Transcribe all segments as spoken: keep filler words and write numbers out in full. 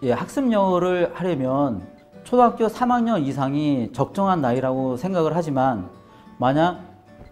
이제 학습 영어를 하려면 초등학교 삼 학년 이상이 적정한 나이라고 생각을 하지만, 만약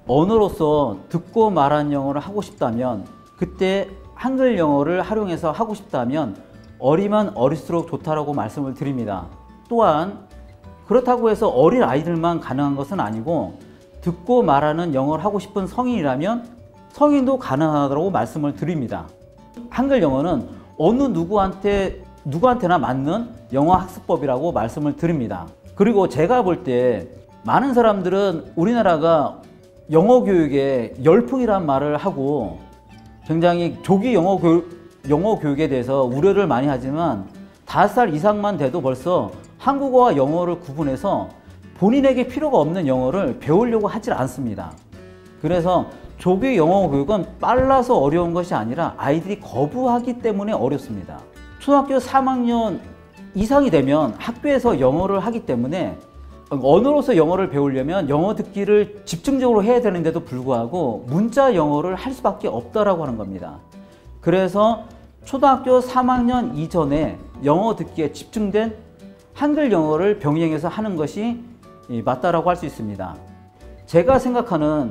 언어로서 듣고 말하는 영어를 하고 싶다면, 그때 한글 영어를 활용해서 하고 싶다면 어리면 어릴수록 좋다라고 말씀을 드립니다. 또한 그렇다고 해서 어린 아이들만 가능한 것은 아니고, 듣고 말하는 영어를 하고 싶은 성인이라면 성인도 가능하다고 말씀을 드립니다. 한글 영어는 어느 누구한테, 누구한테나 맞는 영어 학습법이라고 말씀을 드립니다. 그리고 제가 볼 때 많은 사람들은 우리나라가 영어 교육에 열풍이란 말을 하고 굉장히 조기 영어 교육, 영어 교육에 대해서 우려를 많이 하지만, 다섯 살 이상만 돼도 벌써 한국어와 영어를 구분해서 본인에게 필요가 없는 영어를 배우려고 하질 않습니다. 그래서 조기 영어 교육은 빨라서 어려운 것이 아니라 아이들이 거부하기 때문에 어렵습니다. 초등학교 삼 학년 이상이 되면 학교에서 영어를 하기 때문에 언어로서 영어를 배우려면 영어 듣기를 집중적으로 해야 되는데도 불구하고 문자 영어를 할 수밖에 없다라고 하는 겁니다. 그래서 초등학교 삼 학년 이전에 영어 듣기에 집중된 한글 영어를 병행해서 하는 것이 맞다라고 할 수 있습니다. 제가 생각하는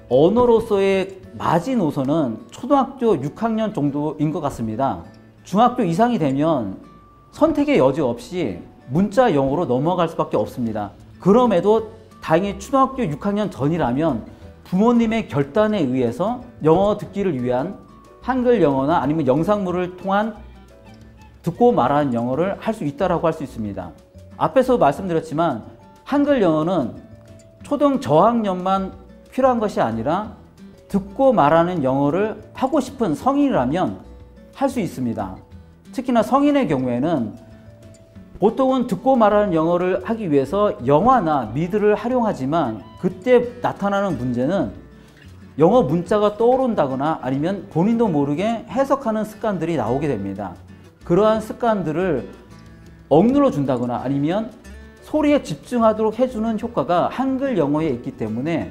언어로서의 마지노선은 초등학교 육 학년 정도인 것 같습니다. 중학교 이상이 되면 선택의 여지 없이 문자 영어로 넘어갈 수밖에 없습니다. 그럼에도 다행히 초등학교 육 학년 전이라면 부모님의 결단에 의해서 영어 듣기를 위한 한글 영어나 아니면 영상물을 통한 듣고 말하는 영어를 할 수 있다라고 할 수 있습니다. 앞에서 말씀드렸지만 한글 영어는 초등 저학년만 필요한 것이 아니라 듣고 말하는 영어를 하고 싶은 성인이라면 할 수 있습니다. 특히나 성인의 경우에는 보통은 듣고 말하는 영어를 하기 위해서 영화나 미드를 활용하지만, 그때 나타나는 문제는 영어 문자가 떠오른다거나 아니면 본인도 모르게 해석하는 습관들이 나오게 됩니다. 그러한 습관들을 억눌러 준다거나 아니면 소리에 집중하도록 해주는 효과가 한글 영어에 있기 때문에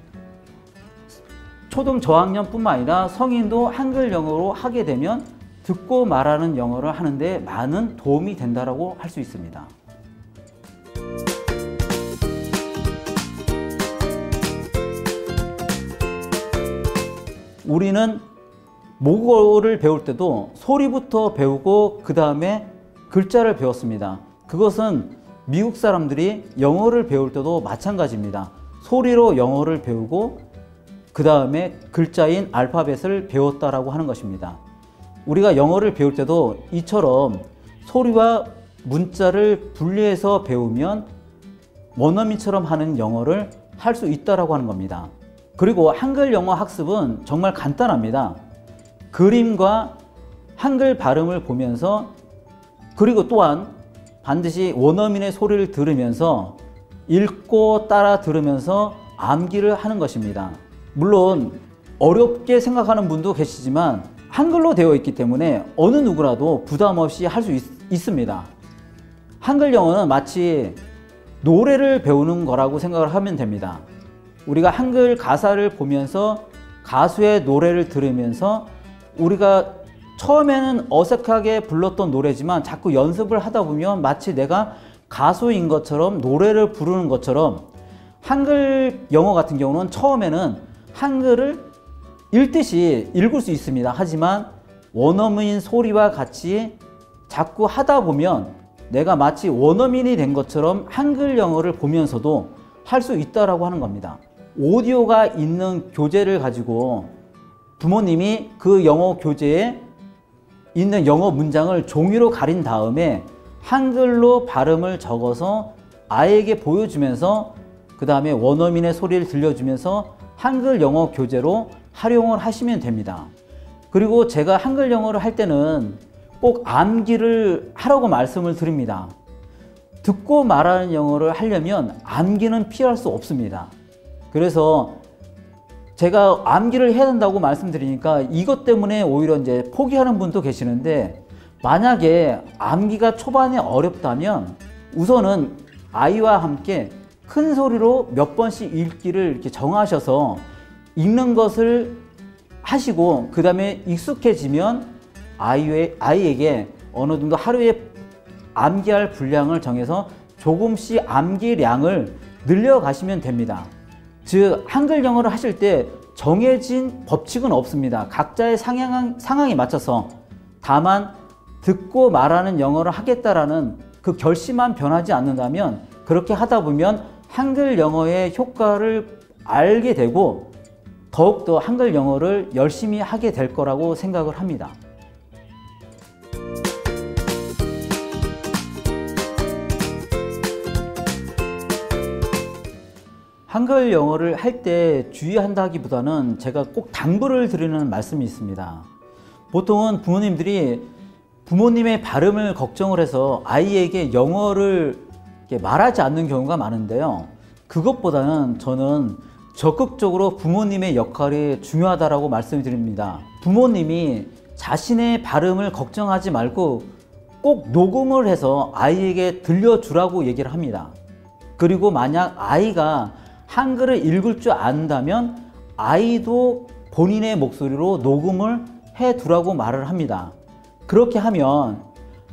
초등 저학년 뿐만 아니라 성인도 한글 영어로 하게 되면 듣고 말하는 영어를 하는데 많은 도움이 된다고 할 수 있습니다. 우리는 모국어를 배울 때도 소리부터 배우고 그 다음에 글자를 배웠습니다. 그것은 미국 사람들이 영어를 배울 때도 마찬가지입니다. 소리로 영어를 배우고 그 다음에 글자인 알파벳을 배웠다라고 하는 것입니다. 우리가 영어를 배울 때도 이처럼 소리와 문자를 분리해서 배우면 원어민처럼 하는 영어를 할 수 있다라고 하는 겁니다. 그리고 한글 영어 학습은 정말 간단합니다. 그림과 한글 발음을 보면서, 그리고 또한 반드시 원어민의 소리를 들으면서 읽고 따라 들으면서 암기를 하는 것입니다. 물론 어렵게 생각하는 분도 계시지만 한글로 되어 있기 때문에 어느 누구라도 부담 없이 할 수 있습니다. 한글 영어는 마치 노래를 배우는 거라고 생각을 하면 됩니다. 우리가 한글 가사를 보면서 가수의 노래를 들으면서 우리가 처음에는 어색하게 불렀던 노래지만 자꾸 연습을 하다 보면 마치 내가 가수인 것처럼 노래를 부르는 것처럼, 한글 영어 같은 경우는 처음에는 한글을 읽듯이 읽을 수 있습니다. 하지만 원어민 소리와 같이 자꾸 하다 보면 내가 마치 원어민이 된 것처럼 한글 영어를 보면서도 할 수 있다라고 하는 겁니다. 오디오가 있는 교재를 가지고 부모님이 그 영어 교재에 있는 영어 문장을 종이로 가린 다음에 한글로 발음을 적어서 아이에게 보여주면서 그 다음에 원어민의 소리를 들려주면서 한글 영어 교재로 활용을 하시면 됩니다. 그리고 제가 한글 영어를 할 때는 꼭 암기를 하라고 말씀을 드립니다. 듣고 말하는 영어를 하려면 암기는 피할 수 없습니다. 그래서 제가 암기를 해야 된다고 말씀드리니까 이것 때문에 오히려 이제 포기하는 분도 계시는데, 만약에 암기가 초반에 어렵다면 우선은 아이와 함께 큰 소리로 몇 번씩 읽기를 이렇게 정하셔서 읽는 것을 하시고 그 다음에 익숙해지면 아이의, 아이에게 어느 정도 하루에 암기할 분량을 정해서 조금씩 암기량을 늘려가시면 됩니다. 즉 한글 영어를 하실 때 정해진 법칙은 없습니다. 각자의 상향, 상황에 맞춰서 다만 듣고 말하는 영어를 하겠다라는 그 결심만 변하지 않는다면 그렇게 하다 보면 한글 영어의 효과를 알게 되고 더욱더 한글 영어를 열심히 하게 될 거라고 생각을 합니다. 한글 영어를 할 때 주의한다기보다는 제가 꼭 당부를 드리는 말씀이 있습니다. 보통은 부모님들이 부모님의 발음을 걱정을 해서 아이에게 영어를 말하지 않는 경우가 많은데요. 그것보다는 저는 적극적으로 부모님의 역할이 중요하다고 말씀드립니다. 부모님이 자신의 발음을 걱정하지 말고 꼭 녹음을 해서 아이에게 들려주라고 얘기를 합니다. 그리고 만약 아이가 한글을 읽을 줄 안다면 아이도 본인의 목소리로 녹음을 해 두라고 말을 합니다. 그렇게 하면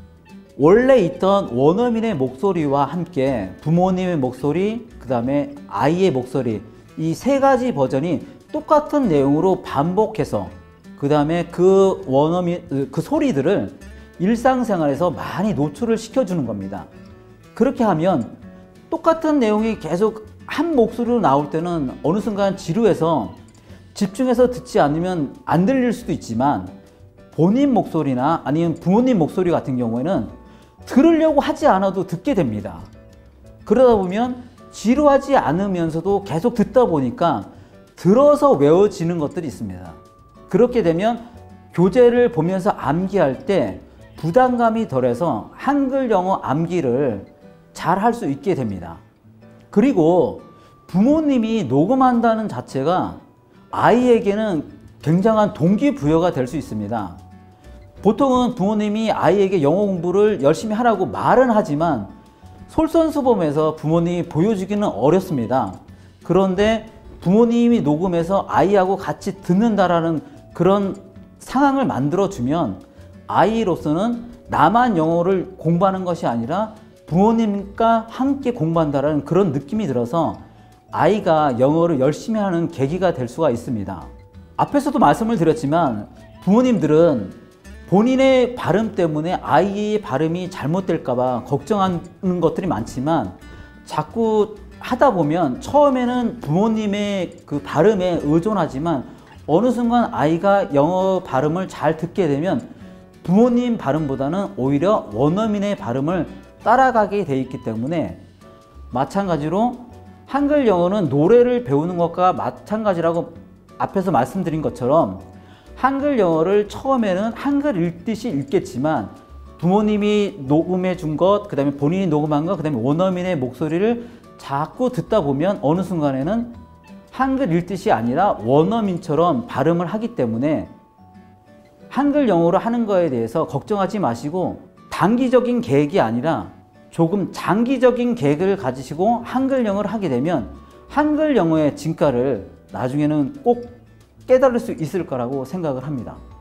원래 있던 원어민의 목소리와 함께 부모님의 목소리, 그 다음에 아이의 목소리, 이 세 가지 버전이 똑같은 내용으로 반복해서 그 다음에 그 원어민, 그 소리들을 일상생활에서 많이 노출을 시켜주는 겁니다. 그렇게 하면 똑같은 내용이 계속 한 목소리로 나올 때는 어느 순간 지루해서 집중해서 듣지 않으면 안 들릴 수도 있지만 본인 목소리나 아니면 부모님 목소리 같은 경우에는 들으려고 하지 않아도 듣게 됩니다. 그러다 보면 지루하지 않으면서도 계속 듣다 보니까 들어서 외워지는 것들이 있습니다. 그렇게 되면 교재를 보면서 암기할 때 부담감이 덜해서 한글 영어 암기를 잘 할 수 있게 됩니다. 그리고 부모님이 녹음한다는 자체가 아이에게는 굉장한 동기부여가 될 수 있습니다. 보통은 부모님이 아이에게 영어 공부를 열심히 하라고 말은 하지만 솔선수범해서 부모님이 보여주기는 어렵습니다. 그런데 부모님이 녹음해서 아이하고 같이 듣는다라는 그런 상황을 만들어주면 아이로서는 나만 영어를 공부하는 것이 아니라 부모님과 함께 공부한다는 그런 느낌이 들어서 아이가 영어를 열심히 하는 계기가 될 수가 있습니다. 앞에서도 말씀을 드렸지만 부모님들은 본인의 발음 때문에 아이의 발음이 잘못될까 봐 걱정하는 것들이 많지만 자꾸 하다 보면 처음에는 부모님의 그 발음에 의존하지만 어느 순간 아이가 영어 발음을 잘 듣게 되면 부모님 발음보다는 오히려 원어민의 발음을 따라가게 돼 있기 때문에 마찬가지로 한글 영어는 노래를 배우는 것과 마찬가지라고 앞에서 말씀드린 것처럼 한글 영어를 처음에는 한글 읽듯이 읽겠지만 부모님이 녹음해 준 것, 그 다음에 본인이 녹음한 것, 그 다음에 원어민의 목소리를 자꾸 듣다 보면 어느 순간에는 한글 읽듯이 아니라 원어민처럼 발음을 하기 때문에 한글 영어로 하는 거에 대해서 걱정하지 마시고 단기적인 계획이 아니라 조금 장기적인 계획을 가지시고 한글 영어를 하게 되면 한글 영어의 진가를 나중에는 꼭 깨달을 수 있을 거라고 생각을 합니다.